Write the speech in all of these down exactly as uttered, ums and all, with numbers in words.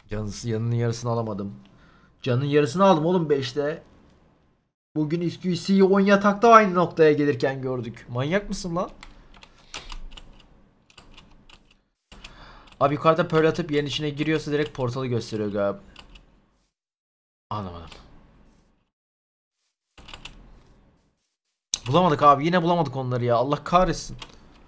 Canın yanının yarısını alamadım. Canın yarısını aldım oğlum beşte. Bugün İsküsi'yi on yatakta aynı noktaya gelirken gördük. Manyak mısın lan? Abi yukarıda pearl atıp yerin içine giriyorsa direkt portalı gösteriyor galiba. Anlamadım. Bulamadık abi, yine bulamadık onları ya. Allah kahretsin.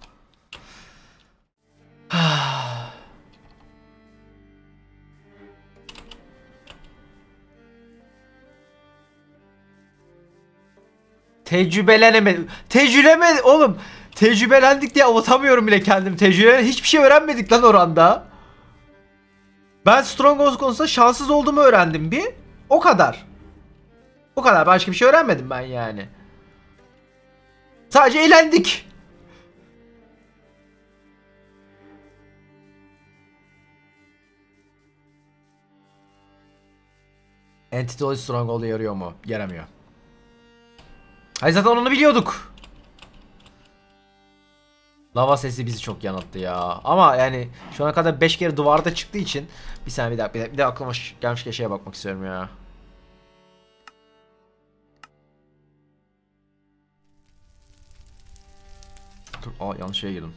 Tecrübelenemedim. Tecrübelemedim oğlum. Tecrübelendik diye avutamıyorum bile kendim. Tecrübelen hiçbir şey öğrenmedik lan oranda. Ben Stronghold konusunda şanssız olduğumu öğrendim bir. O kadar. O kadar. Başka bir şey öğrenmedim ben yani. Sadece eğlendik. Entity Stronghold'a yarıyor mu? Yaramıyor. Hayır, zaten onu biliyorduk. Lava sesi bizi çok yanılttı ya. Ama yani şu ana kadar beş kere duvarda çıktığı için bir saniye bir daha bir daha, bir daha aklıma gelmişken şeye bakmak istiyorum ya. Dur, aa yanlış şeye girdim.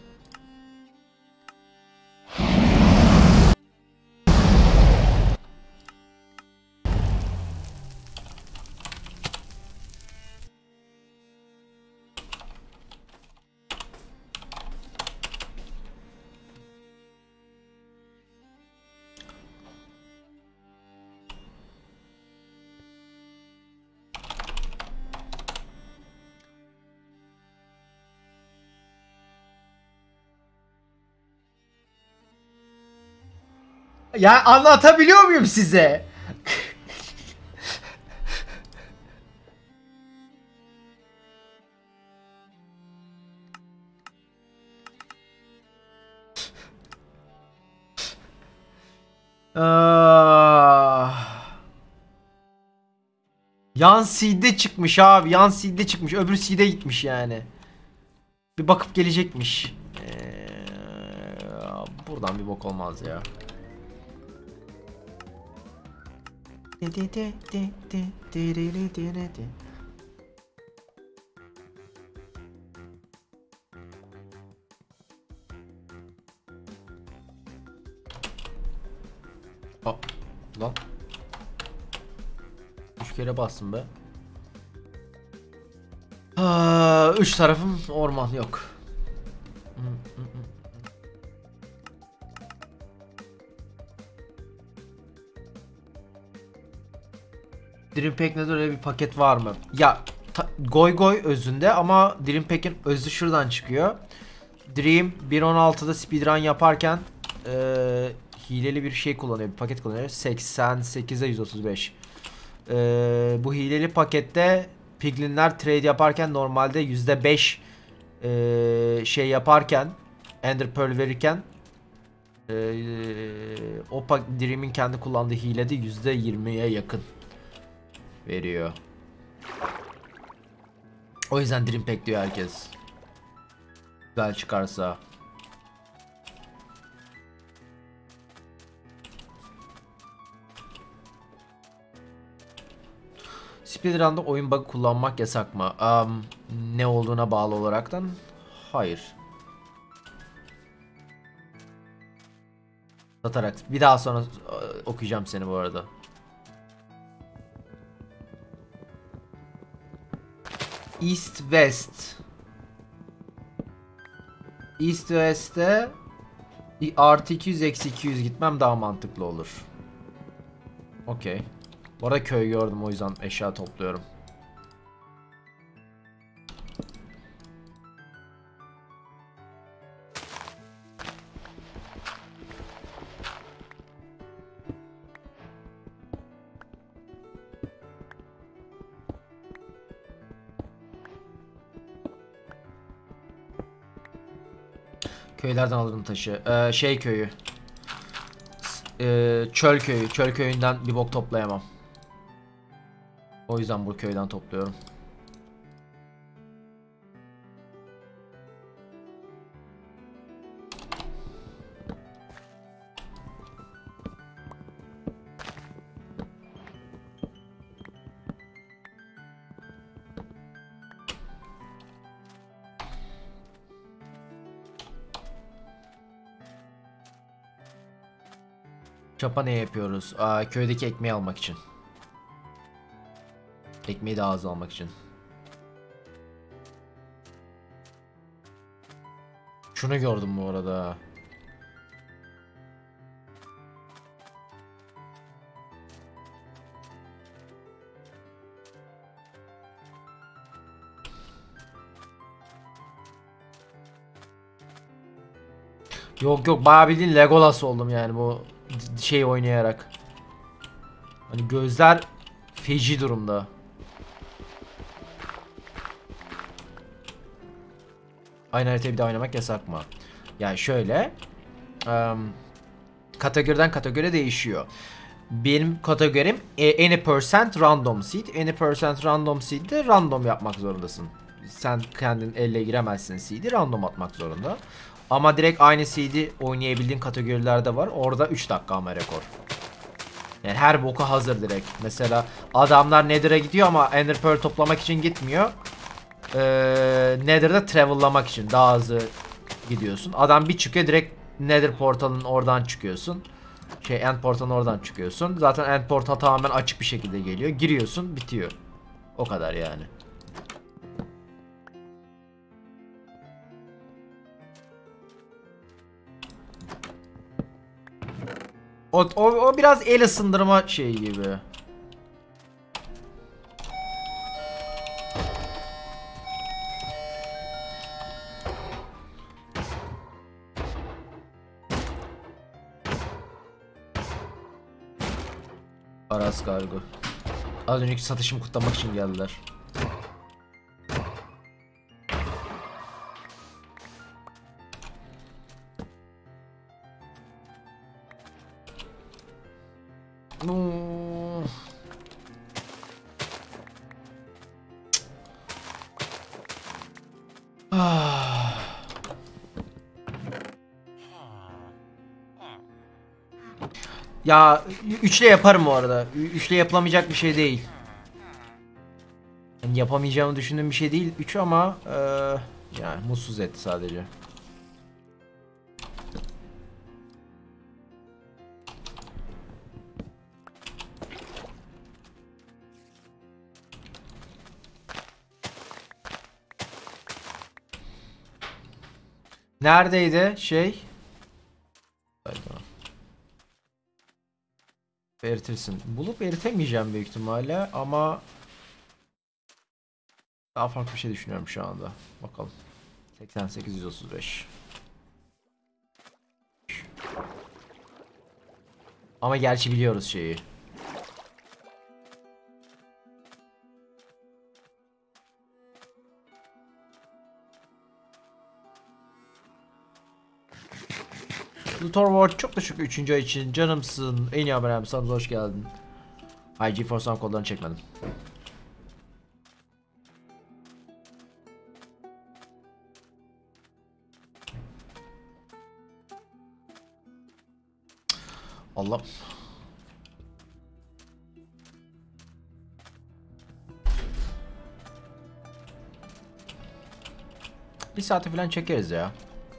Ya anlatabiliyor muyum size? Ah. Yan seed'de çıkmış abi. Yan seed'de çıkmış. Öbür seed'e gitmiş yani. Bir bakıp gelecekmiş. Ee, buradan bir bok olmaz ya. Aa, lan. Üç kere bastım be. Aa, üç tarafım orman yok. Dream Pack'de öyle bir paket var mı? Ya Goy Goy özünde ama Dream Pack'in özü şuradan çıkıyor. Dream bir nokta on altıda speedrun yaparken e, hileli bir şey kullanıyor, bir paket kullanıyor. seksen sekize yüz otuz beş. E, bu hileli pakette piglinler trade yaparken normalde yüzde beş e, şey yaparken, Ender Pearl verirken e, o Dream'in kendi kullandığı hilede yüzde yirmiye yakın veriyor. O yüzden Dream Pack diyor herkes. Güzel çıkarsa. Speedrun'da oyun bug kullanmak yasak mı? Um, ne olduğuna bağlı olaraktan hayır. Satarak. Bir daha sonra uh, okuyacağım seni bu arada. East West. East West'e artı iki yüz eksi iki yüz gitmem daha mantıklı olur. Okey. Bu arada köy gördüm, o yüzden eşya topluyorum. Köylerden alırım taşı. Ee, şey köyü. Ee, çöl köyü. Çöl köyünden bir bok toplayamam. O yüzden bu köyden topluyorum. Çapa ne yapıyoruz? Aa, köydeki ekmeği almak için. Ekmeği daha az almak için. Şunu gördüm bu arada. Yok yok, bayağı bildiğin Legolas oldum yani bu şey oynayarak. Hani gözler feci durumda. Aynı haritayı bir daha oynamak yasak mı? Yani şöyle, um, kategoriden kategori değişiyor. Benim kategorim e, any percent random seed. Any percent random seed'de random yapmak zorundasın. Sen kendin elle giremezsin seed'i, random atmak zorunda. Ama direkt aynı seed'i oynayabildiğin kategorilerde var. Orada üç dakika ama rekor. Yani her boku hazır direkt. Mesela adamlar Nether'a gidiyor ama Ender Pearl toplamak için gitmiyor. Ee, Nether'da travel'lamak için daha hızlı gidiyorsun. Adam bir çıkıyor, direkt Nether portalının oradan çıkıyorsun. Şey, End portalının oradan çıkıyorsun. Zaten End portal tamamen açık bir şekilde geliyor. Giriyorsun, bitiyor. O kadar yani. O, o, o biraz el ısındırma şeyi gibi. Aras Kargo. Az önceki satışımı kutlamak için geldiler. No. Ah. Ya üçle yaparım bu arada. Üçle yapılamayacak bir şey değil. Yani yapamayacağımı düşündüğüm bir şey değil üç ama ee, yani mutsuz etti sadece. Neredeydi şey? Eritirsin. Bulup eritemeyeceğim büyük ihtimalle ama daha farklı bir şey düşünüyorum şu anda. Bakalım. seksen sekiz yüz otuz beş. Ama gerçi biliyoruz şeyi. Luthor Ward çok teşekkür üçüncü ay için. Canımsın. En iyi abonem. Sana hoş geldin. I G Force kodlarını çekmedim. Allah. Bir saate falan çekeriz ya.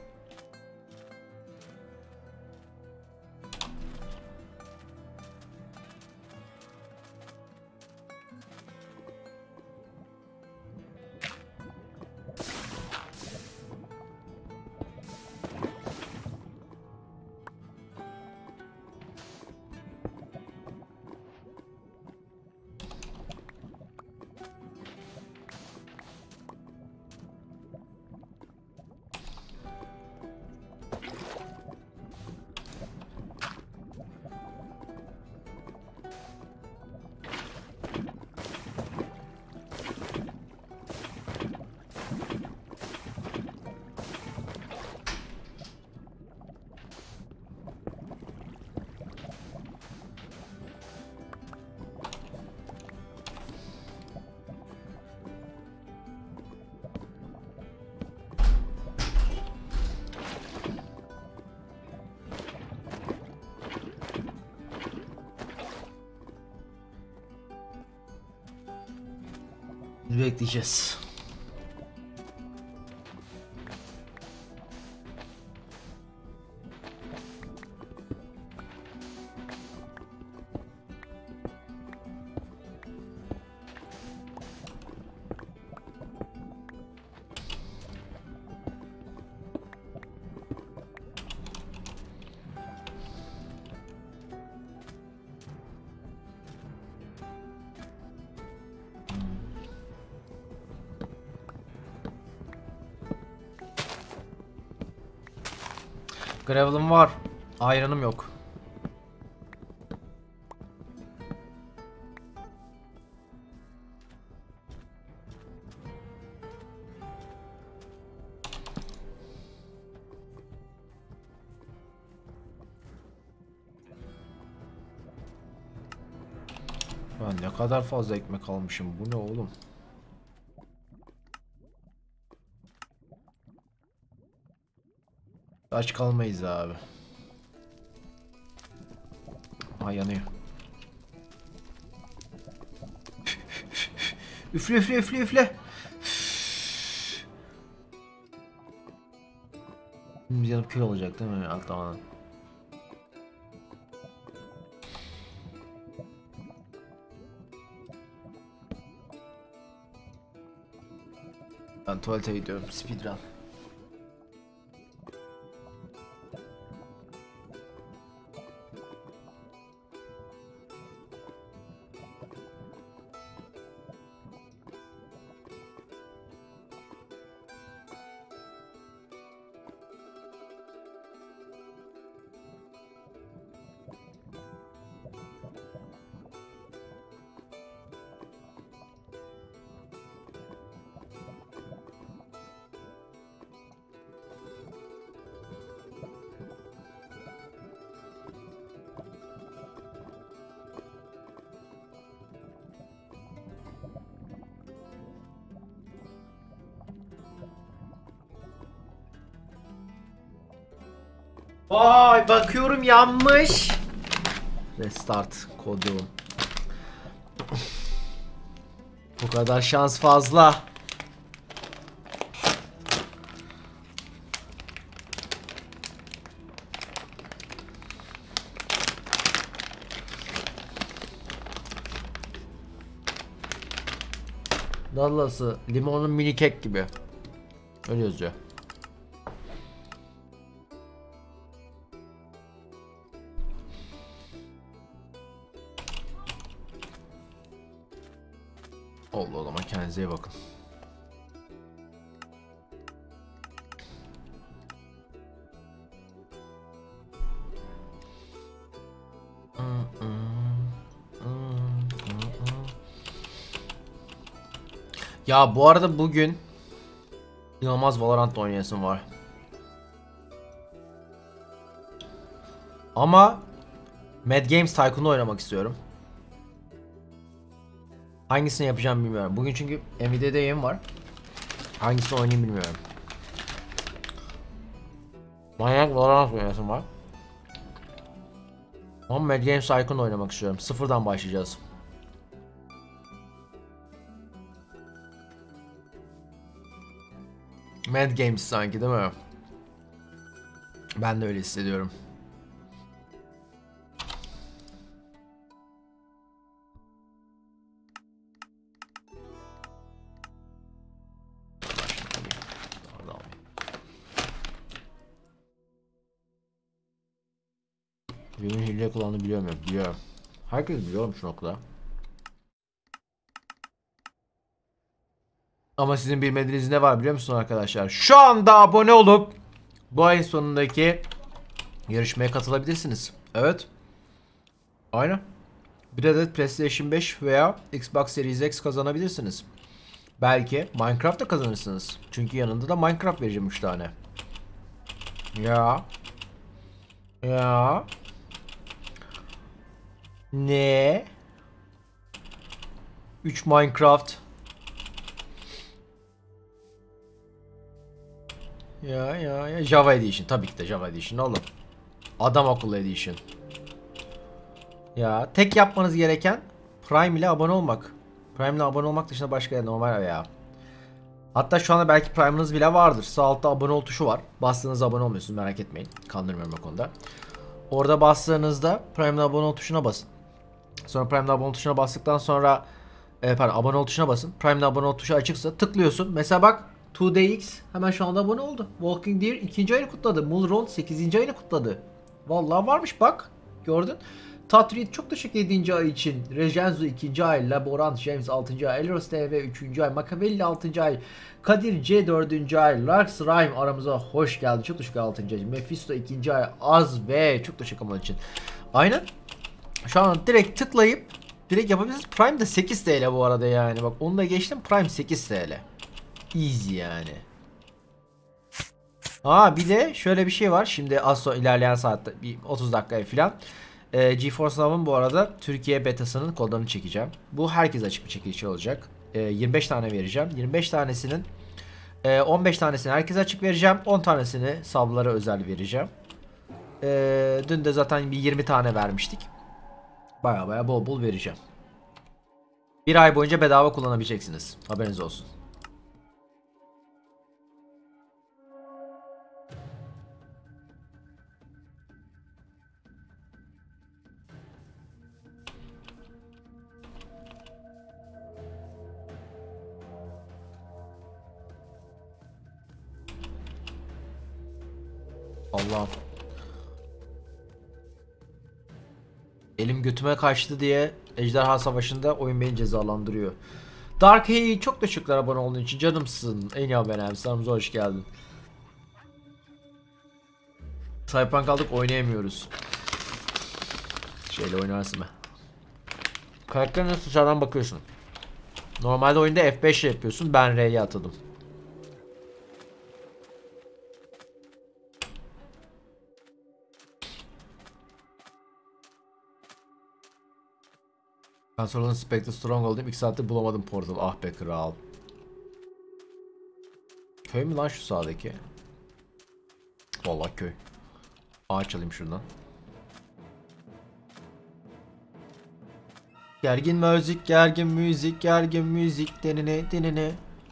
Bekleyeceğiz. Gravel'ım var. Iron'ım yok. Ben ne kadar fazla ekmek almışım. Bu ne oğlum? Aç kalmayız abi. Ay yanıyor. Üfle üfle üfle üfle. Yanıp kül olacak değil mi? Alttan. Ben tuvalete gidiyorum. Speedrun. Vay bakıyorum yanmış. Restart kodu. Bu kadar şans fazla. Dallas'ı limonun mini kek gibi. Öyle yazıyor. Oldu o zaman, kendinize iyi bakın. Ya bu arada bugün inanılmaz Valorant oynayasım var. Ama Mad Games Tycoon'u oynamak istiyorum. Hangisini yapacağım bilmiyorum. Bugün çünkü Nvidia'da yayın var. Hangisini oynayayım bilmiyorum. Manyak Valorant oynayasım var. Ama Mad Games Tycoon'u oynamak istiyorum. Sıfırdan başlayacağız. Mad Games sanki değil mi? Ben de öyle hissediyorum. Benim hile kullandığını biliyor muyum? Biliyorum. Herkes biliyorum şu noktada. Ama sizin bilmediğiniz ne var biliyor musunuz arkadaşlar? Şu anda abone olup bu ayın sonundaki yarışmaya katılabilirsiniz. Evet. Aynen. Bir adet PlayStation beş veya Xbox Series X kazanabilirsiniz. Belki Minecraft da kazanırsınız. Çünkü yanında da Minecraft vereceğim üç tane. Ya. Ya. Ne? üç Minecraft. Ya ya ya Java Edition, tabii ki de Java Edition oğlum. Adam akıllı Edition. Ya tek yapmanız gereken Prime ile abone olmak. Prime ile abone olmak dışında başka normal ya. Hatta şu anda belki Prime'ınız bile vardır. Sağ altta abone ol tuşu var. Bastığınızda abone olmuyorsunuz, merak etmeyin. Kandırmıyorum o konuda. Orada bastığınızda Prime'le abone ol tuşuna basın. Sonra Prime'le abone ol tuşuna bastıktan sonra e, pardon abone ol tuşuna basın. Prime'le abone ol tuşu açıksa tıklıyorsun. Mesela bak two D X hemen şu anda abone oldu. Walking Deer ikinci ayını kutladı. Mulron sekizinci ayını kutladı. Vallahi varmış bak. Gördün. Tatrit çok teşekkür yedinci ay için. Rejenzo ikinci ay. Laborant James altıncı ay. Elros T V üçüncü ay. Makavelli altıncı ay. Kadir C dördüncü ay. Lars Rhyme aramıza hoş geldi. Çok teşekkür altıncı ay. Mephisto ikinci ay. Az ve çok teşekkür onun için. Aynen. Şu an direkt tıklayıp direkt yapabiliriz. Prime de sekiz T L bu arada yani. Bak onu da geçtim. Prime sekiz T L. Easy yani. Aa bir de şöyle bir şey var. Şimdi az sonra ilerleyen saatte bir otuz dakikaya falan. Ee, GeForce Now'ın bu arada Türkiye betasının kodlarını çekeceğim. Bu herkes açık bir çekiliş olacak. Ee, yirmi beş tane vereceğim. yirmi beş tanesinin e, on beş tanesini herkese açık vereceğim. on tanesini sablara özel vereceğim. Ee, dün de zaten bir yirmi tane vermiştik. Baya baya bol bol vereceğim. Bir ay boyunca bedava kullanabileceksiniz. Haberiniz olsun. Allah'ım. Elim götüme kaçtı diye Ejderha Savaşı'nda oyun beni cezalandırıyor. Dark Hey çok teşekkürler abone olduğun için canımsın. En iyi haberim. Sanımıza hoş geldin. Cyberpunk aldık oynayamıyoruz. Şeyle oynarsın be. Karakterine dışarıdan bakıyorsun. Normalde oyunda F beş ile yapıyorsun. Ben R'ye atadım. Ben sonradan Spectre Stronghold'um. iki saatte bulamadım portal. Ah be kral. Köy mü lan şu sağdaki? Vallahi köy. Ağaç alayım şuradan. Gergin müzik, gergin müzik, gergin müzik denine denine.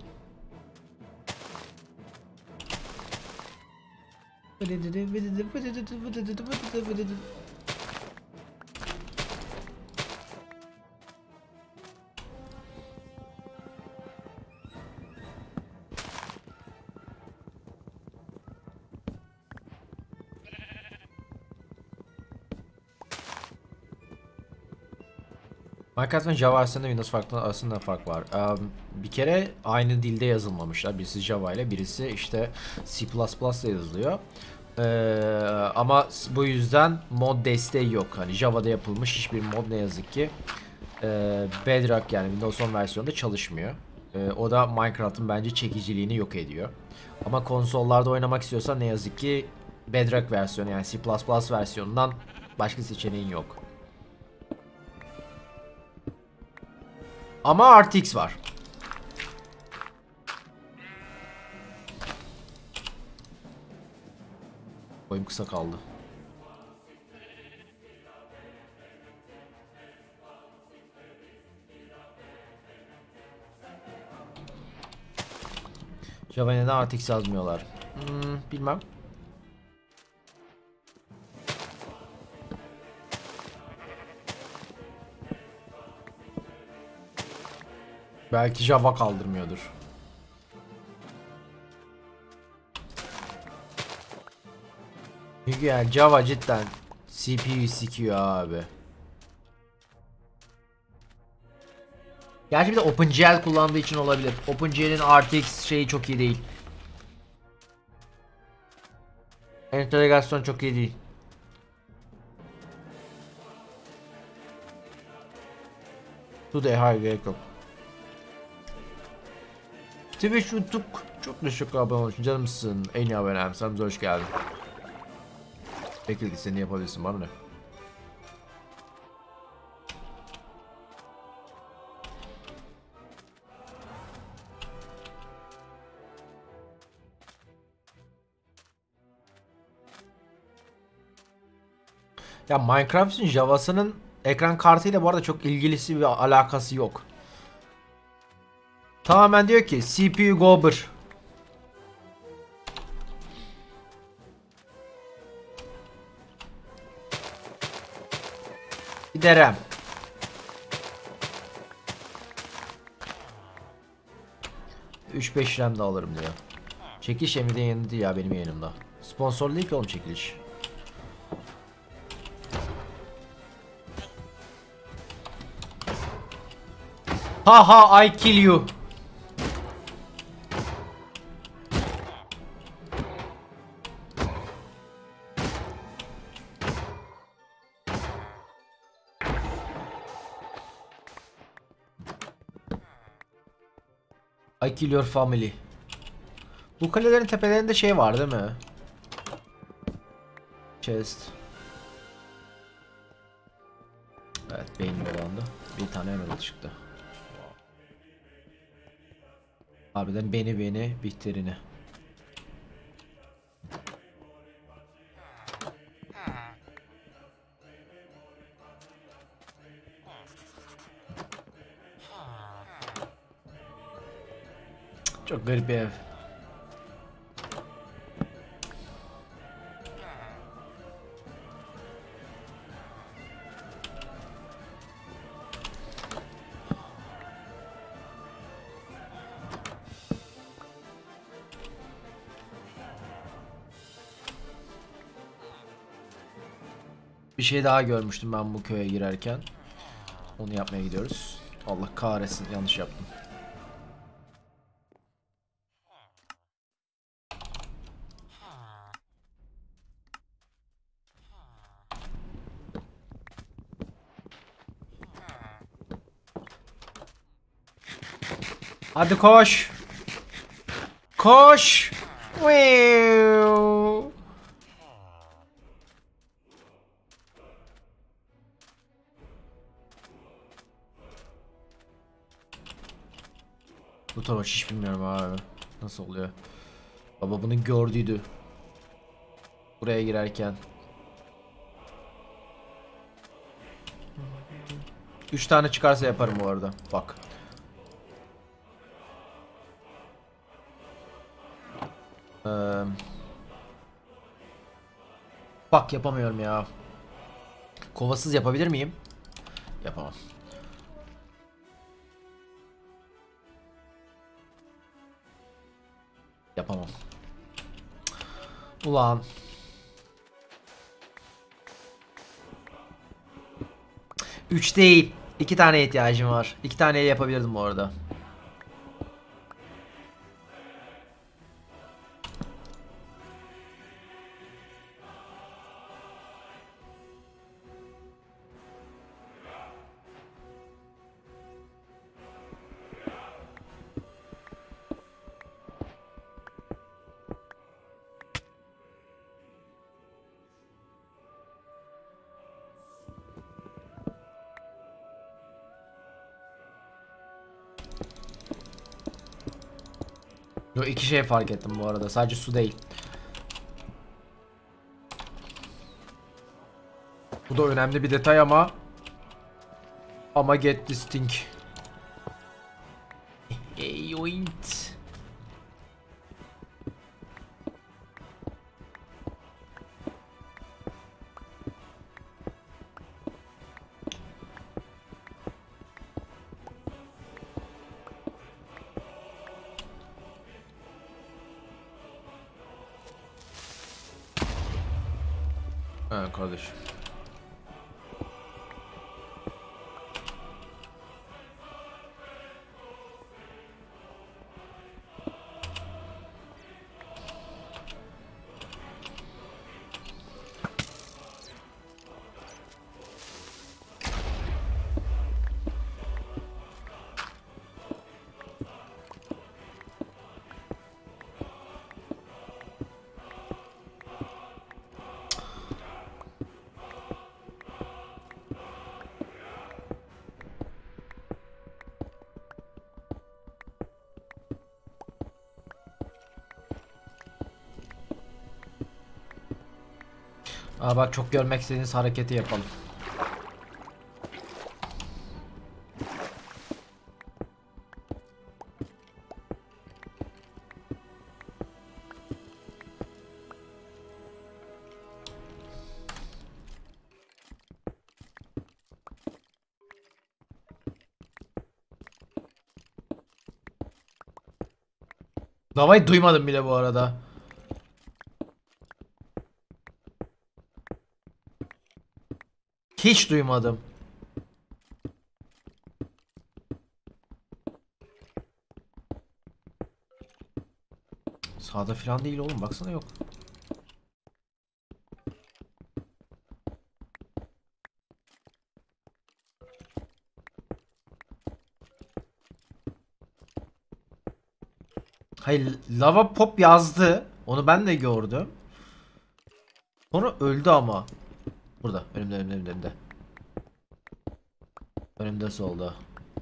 Minecraft ve Java arasında Windows farklı arasında fark var. Um, bir kere aynı dilde yazılmamışlar. Birisi Java ile birisi işte C plus plus ile yazılıyor. Ee, ama bu yüzden mod desteği yok. Hani Java'da yapılmış hiçbir mod ne yazık ki e, Bedrock yani Windows on versiyonda çalışmıyor. E, o da Minecraft'ın bence çekiciliğini yok ediyor. Ama konsollarda oynamak istiyorsan ne yazık ki Bedrock versiyonu yani C plus plus versiyonundan başka seçeneğin yok. Ama R T X var. Boyum kısa kaldı. Java neden R T X yazmıyorlar? Hmm, bilmem. Belki Java kaldırmıyordur. Çünkü yani Java cidden C P U sikiyor abi. Gerçi bir de OpenGL kullandığı için olabilir. OpenGL'in R T X şeyi çok iyi değil. Entegrasyon çok iyi değil. Today hayır gerek yok. Twitch, YouTube çok teşekkür abone olduğun için canımsın. En iyi abonem. Sen hoş geldin. Bekledik seni yapabilirsin bana ne? Ya Minecraft'ın Java'sının ekran kartıyla bu arada çok ilgilisi bir alakası yok. Tamamen diyor ki C P U Gober. Bir de RAM. üç beş RAM de alırım diyor. Çekiliş Emi'nin yanında değil ya benim yanımda. Sponsor değil ki oğlum çekiliş. Haha, I kill you. I kill your family. Bu kalelerin tepelerinde şey var değil mi? Chest. Evet, beynim dolandı. Bir tane emerald çıktı. Harbiden beni beni biterini. Çok garip bir ev. Bir şey daha görmüştüm ben bu köye girerken. Onu yapmaya gidiyoruz. Allah kahretsin, yanlış yaptım. Hadi koş. Koş. Wiu. Bu tarafa hiç bilmiyorum abi. Nasıl oluyor? Baba bunu gördüydü. Buraya girerken. Üç tane çıkarsa yaparım bu arada. Bak. Ee, bak yapamıyorum ya. Kovasız yapabilir miyim? Yapamam. Yapamam. Ulan. Üç değil. İki tane ihtiyacım var. İki taneyi yapabilirdim bu arada. Yo, iki şey fark ettim bu arada. Sadece su değil. Bu da önemli bir detay ama ama get this thing. Hey, oint. Ha kardeşim. Aa bak, çok görmek istediğiniz hareketi yapalım. Davayı duymadım bile bu arada. Hiç duymadım. Sağda falan değil oğlum, baksana, yok. Hayır, lava pop yazdı. Onu ben de gördüm. Sonra öldü ama. Burada önümde önümde önümde. Önümde, önümde solda.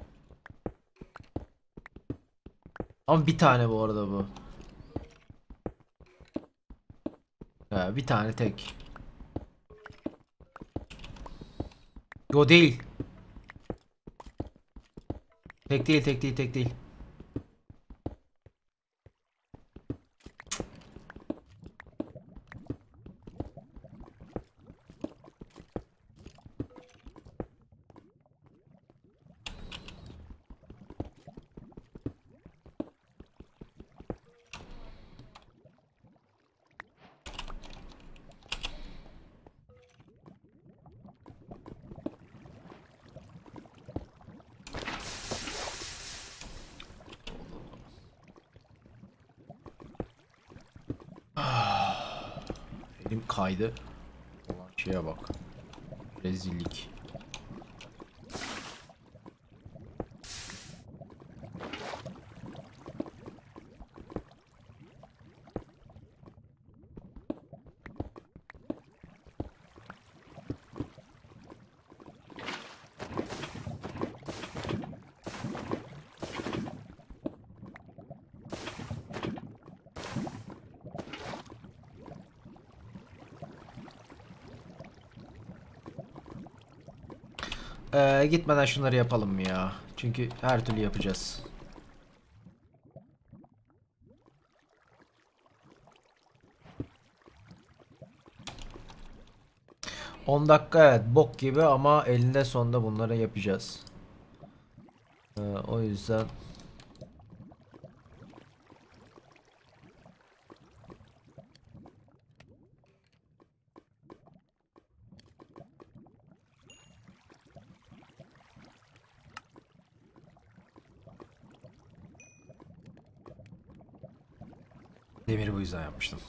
Ama bir tane bu arada bu. Ha, bir tane tek. Yo, değil. Tek değil, tek değil, tek değil. Elim kaydı. Ulan şeye bak. Rezillik. Ee, gitmeden şunları yapalım mı ya? Çünkü her türlü yapacağız. on dakika, evet, bok gibi ama elinde sonunda bunları yapacağız. Ee, o yüzden demiri bu yüzden yapmıştım.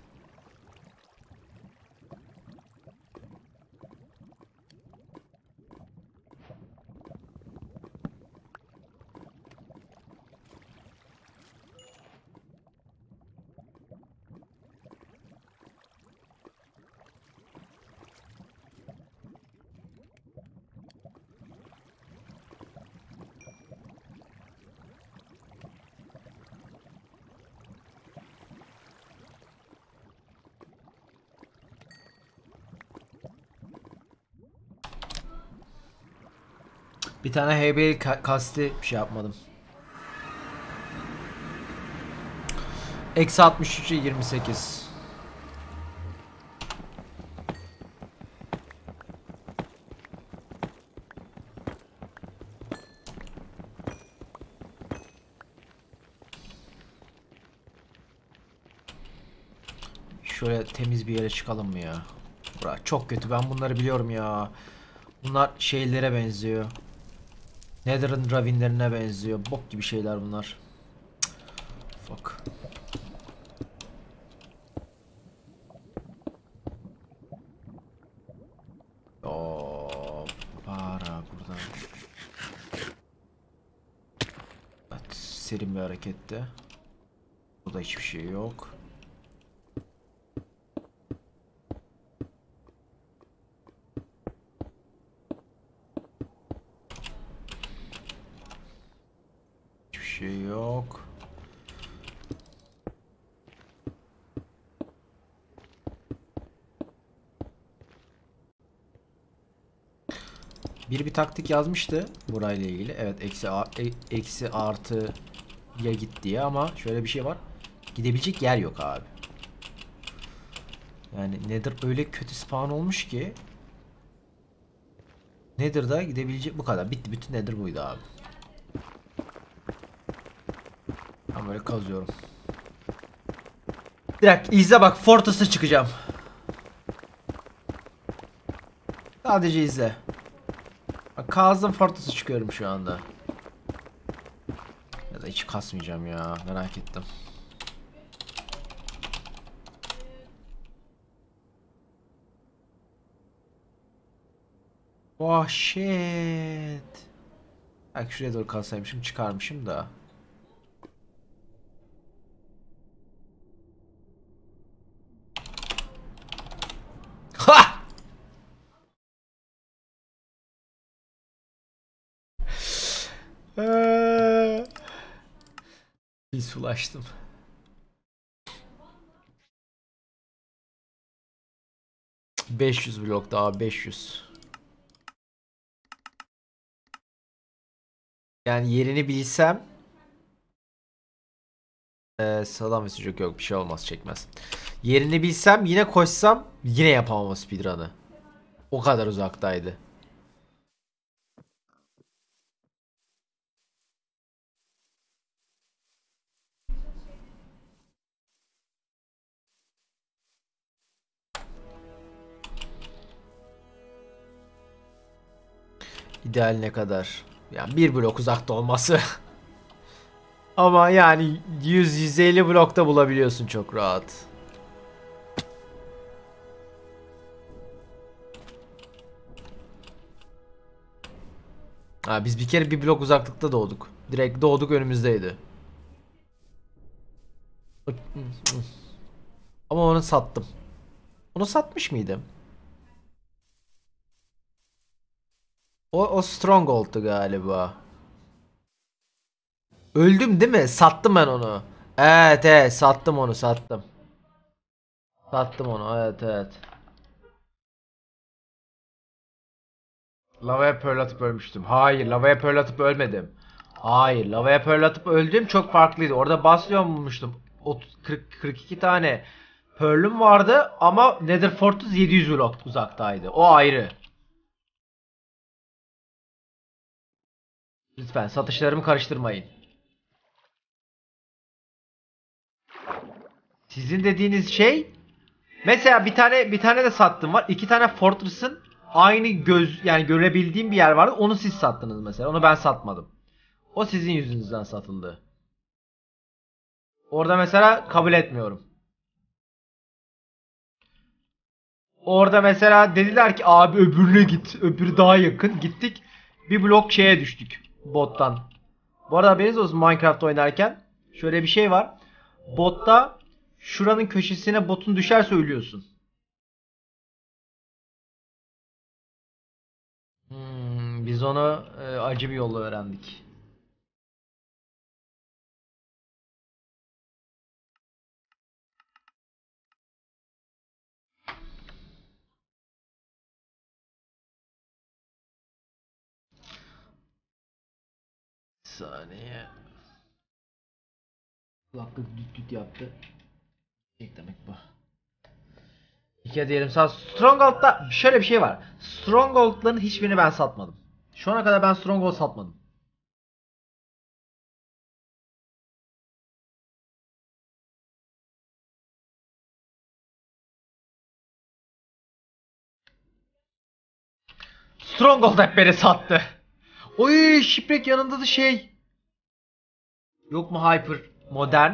Bir tane H B ka kasti bir şey yapmadım. Eksi altmış üçe yirmi sekiz. Şöyle temiz bir yere çıkalım mı ya? Bura çok kötü, ben bunları biliyorum ya. Bunlar şeylere benziyor. Nether'ın ravinlerine benziyor. Bok gibi şeyler bunlar. Fuck. Oo, para buradan. Evet, serin bir hareketti. Burada hiçbir şey yok. Hiçbir şey yok. Bir bir taktik yazmıştı burayla ilgili. Evet, eksi a, e, eksi artı ya git diye, ama şöyle bir şey var. Gidebilecek yer yok abi. Yani Nether öyle kötü spawn olmuş ki Nether'da gidebilecek bu kadar. Bitti, bütün Nether buydu abi. Ben böyle kazıyorum. Direkt izle bak, Fortress'a çıkacağım. Sadece izle. Bak, kazdım, Fortress'a çıkıyorum şu anda. Ya da hiç kasmayacağım ya, merak ettim. Oh shit. Belki şuraya doğru kalsaymışım, çıkarmışım da. Ha! Peaceful açtım. beş yüz blok daha, beş yüz. Yani yerini bilsem ee, sağlam ve sucuk yok, bir şey olmaz, çekmez. Yerini bilsem yine koşsam yine yapamam o speedrun'ı. O kadar uzaktaydı. İdeal ne kadar? Yani bir blok uzakta olması. Ama yani yüz yüz elli blokta bulabiliyorsun çok rahat. Ha, biz bir kere bir blok uzaklıkta doğduk. Direkt doğduk, önümüzdeydi. Ama onu sattım. Onu satmış mıydım? O, o Stronghold'tu galiba. Öldüm değil mi? Sattım ben onu. Evet evet, sattım onu, sattım. Sattım onu, evet evet. Lavaya pearl atıp ölmüştüm. Hayır, lavaya pearl atıp ölmedim. Hayır, lavaya pearl atıp öldüm, çok farklıydı. Orada bastion bulmuştum. otuz, kırk, kırk iki tane pearl'üm vardı ama Nether Fortress yedi yüz blok uzaktaydı. O ayrı. Lütfen satışlarımı karıştırmayın. Sizin dediğiniz şey, mesela bir tane bir tane de sattım var. İki tane Fortress'ın aynı göz, yani görebildiğim bir yer vardı. Onu siz sattınız mesela. Onu ben satmadım. O sizin yüzünüzden satıldı. Orada mesela kabul etmiyorum. Orada mesela dediler ki abi öbürüne git. Öbürü daha yakın. Gittik. Bir blok şeye düştük. Bottan. Bu arada haberiniz olsun, Minecraft oynarken şöyle bir şey var. Botta şuranın köşesine botun düşerse ölüyorsun. Hmm, biz onu e, acı bir yolla öğrendik. Bir saniye. Kulaklık düt düt yaptı. Ne demek bu? İki diyelim sağ. Stronghold'da şöyle bir şey var. Stronghold'ların hiçbirini ben satmadım. Şu ana kadar ben Stronghold satmadım. Stronghold hep beni sattı. Oy, Shipwreck yanında da şey. Yok mu Hyper modern?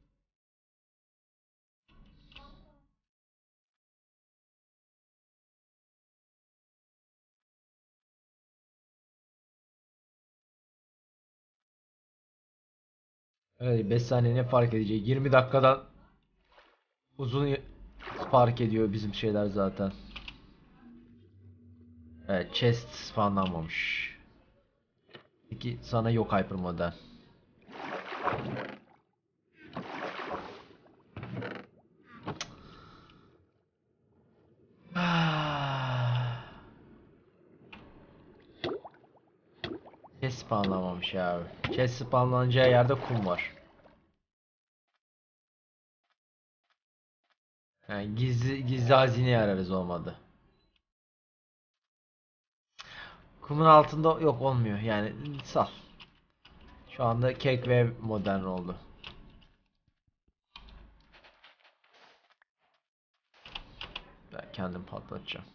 Evet, beş saniye ne fark edecek? yirmi dakikadan uzun fark ediyor bizim şeyler zaten. Evet, chest spawnlanmamış. Peki sana yok Hyper modern. Chest spawnlanmamış abi. Chest spawnlanacağı yerde kum var. Yani gizli gizli hazine ararız, olmadı. Kumun altında yok, olmuyor yani, sal. Şu anda kek ve modern oldu. Ben kendim patlatacağım.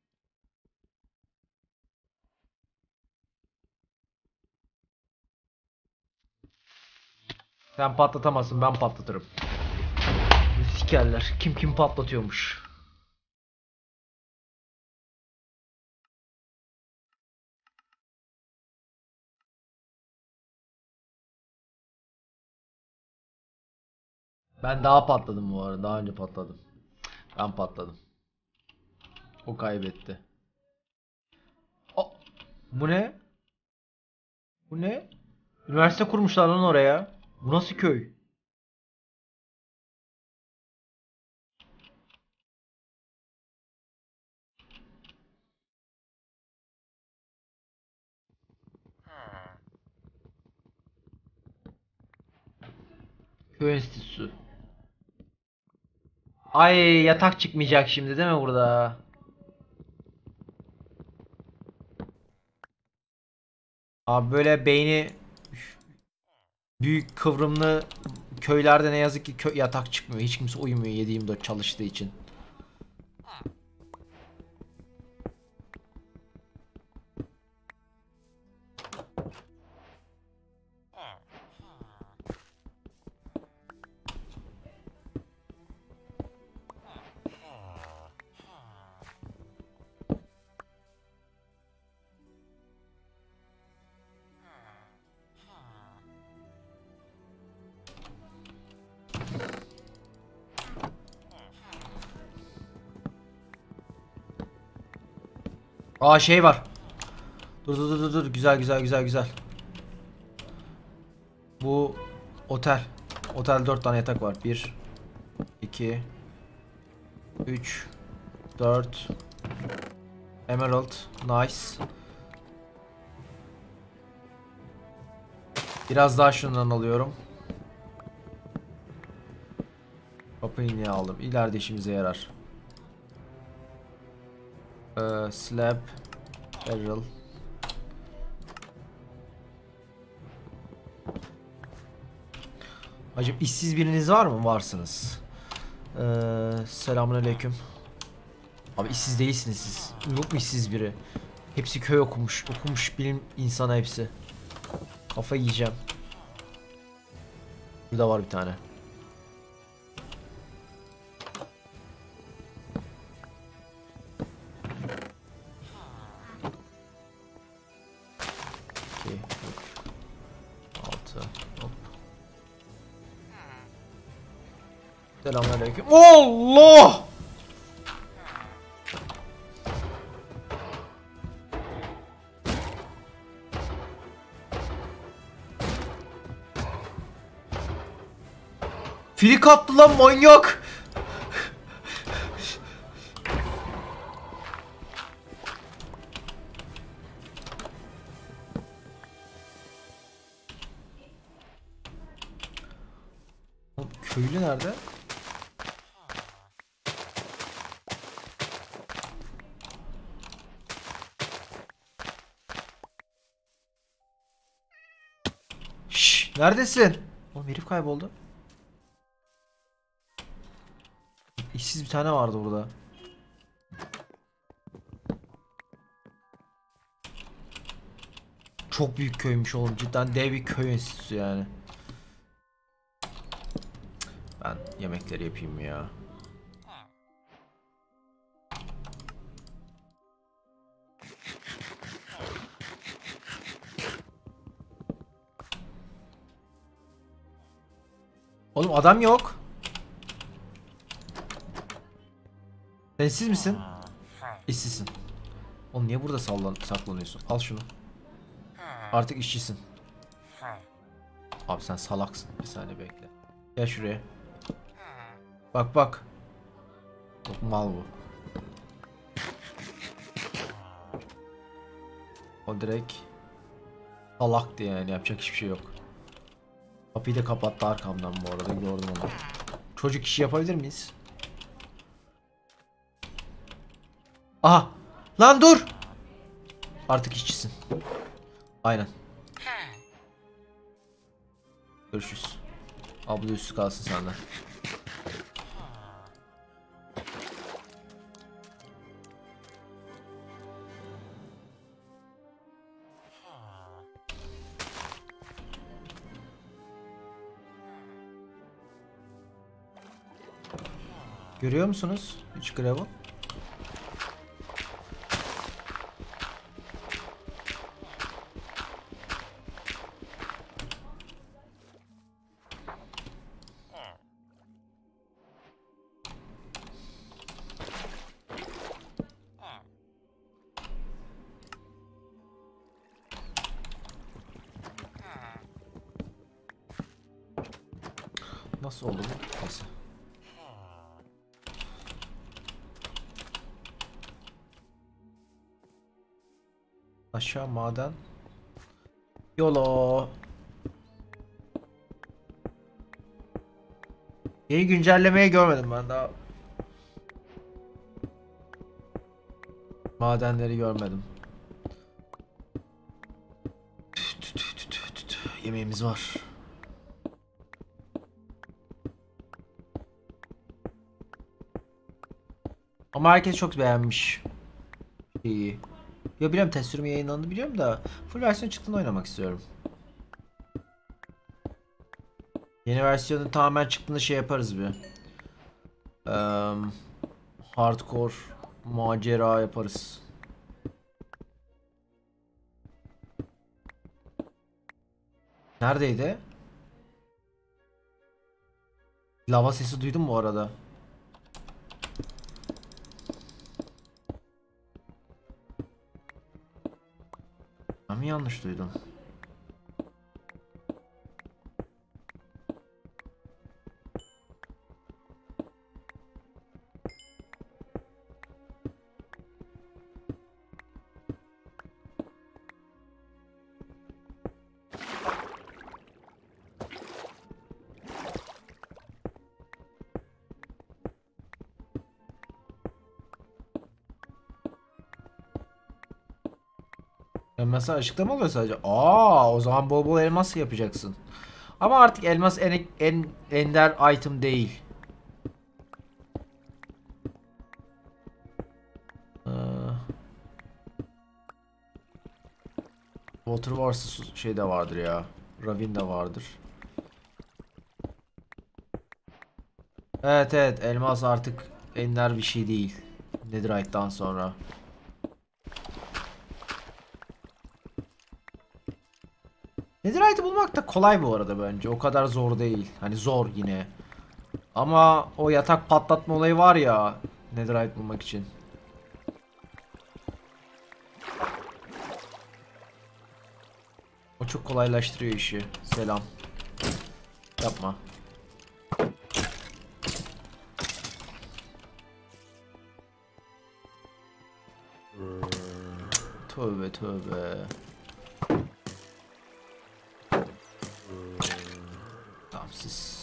Sen patlatamazsın, ben patlatırım. Sikerler. Kim kim patlatıyormuş. Ben daha patladım bu arada. Daha önce patladım. Ben patladım. O kaybetti. O, bu ne? Bu ne? Üniversite kurmuşlar lan oraya. Bu nasıl köy? Köy enstitüsü. Ay yatak çıkmayacak şimdi değil mi burada? Abi böyle beyni büyük kıvrımlı köylerde ne yazık ki kö yatak çıkmıyor. Hiç kimse uyumuyor yedi yirmi dört çalıştığı için. Aa şey var. Dur dur dur dur güzel güzel güzel güzel. Bu otel. Otel dört tane yatak var. bir iki üç dört Emerald. Nice. Biraz daha şundan alıyorum. Kapıyı niye aldım? İleride işimize yarar. Ee, slab. Barrel. Acaba işsiz biriniz var mı? Varsınız. Ee, selamünaleyküm. Abi işsiz değilsiniz siz. Yok mu işsiz biri? Hepsi köy okumuş. Okumuş bilim insana hepsi. Kafayı yiyeceğim. Burada var bir tane. iki, üç, altı. Hop. Selamünaleyküm. Allah! Filik attı lan manyak. Oğlum, köylü nerede? Şşş, neredesin? Oğlum herif kayboldu. İşsiz bir tane vardı burada. Çok büyük köymüş oğlum. Cidden dev bir köy enstitüsü yani. Ben yemekleri yapayım ya. Oğlum adam yok. Sen işsiz misin? İşsizsin. Oğlum niye burada sallan saklanıyorsun? Al şunu. Artık işçisin. Abi sen salaksın. Bir saniye bekle. Gel şuraya. Bak bak. Çok mal bu. O direkt salaktı yani, yapacak hiçbir şey yok. Kapıyı da kapattı arkamdan bu arada, gördüm onu. Çocuk işi yapabilir miyiz? Aha! Lan dur! Artık işçisin. Aynen. Görüşürüz. Abla üstü kalsın senden. Görüyor musunuz? Hiç gravel. Nasıl oldu bu? Neyse. Aşağı maden. Yolo. Yeni güncellemeyi görmedim ben daha. Madenleri görmedim. Yemeğimiz var. Ama herkes çok beğenmiş. İyi. Ya biliyorum, test sürümü yayınlandı biliyorum da full versiyon çıktığında oynamak istiyorum. Yeni versiyonun tamamen çıktığında şey yaparız bir. Um, hardcore macera yaparız. Neredeydi? Lava sesi duydum bu arada. Ben mi yanlış duydum? Elmas'a ışıkta mı oluyor sadece? Aa, o zaman bol bol elmas yapacaksın. Ama artık elmas en, en ender item değil. Ee, Water Wars'ı şey de vardır ya. Ravin de vardır. Evet evet, elmas artık ender bir şey değil. Netherite'dan sonra. Netherite'ı bulmak da kolay bu arada bence. O kadar zor değil. Hani zor yine. Ama o yatak patlatma olayı var ya, Netherite bulmak için. O çok kolaylaştırıyor işi. Selam. Yapma. Tövbe tövbe. Tamam siz.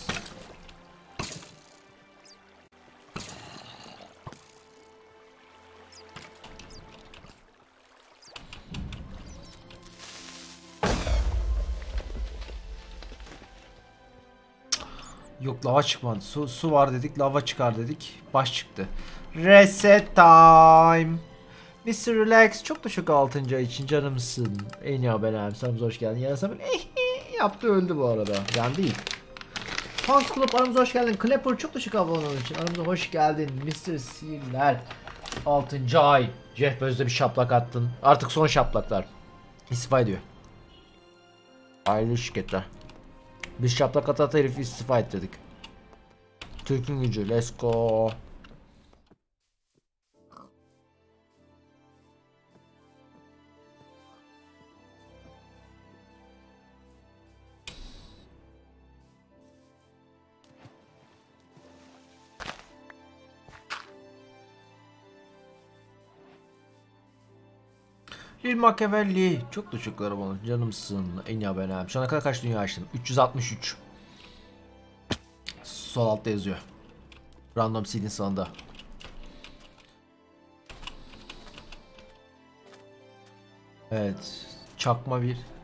Yok, lava çıkmadı. Su, su var dedik, lava çıkar dedik. Baş çıktı. Reset time. mister Relax çok da çok altıncı ay için canımsın. En iyi haber abi. Sana hoş geldin. Yarasa böyle yaptı, öldü bu arada. Yani değil. Fans Club aramıza hoş geldin. Clapper çok da çok abone olduğun için aramıza hoş geldin. mister Sealer altıncı ay. Jeff Bezos'da bir şaplak attın. Artık son şaplaklar. İstifa ediyor. Ayrılı şirketler. Biz şaplak ata ata herifi istifa ettirdik. Türk'ün gücü. Let's go. Lil Machiavelli çok teşekkürler bana, canımsın, en iyi haberim. Şu ana kadar kaç dünya açtım? üç yüz altmış üç. Sol altta yazıyor. Random seed'in sonunda. Evet, çakma bir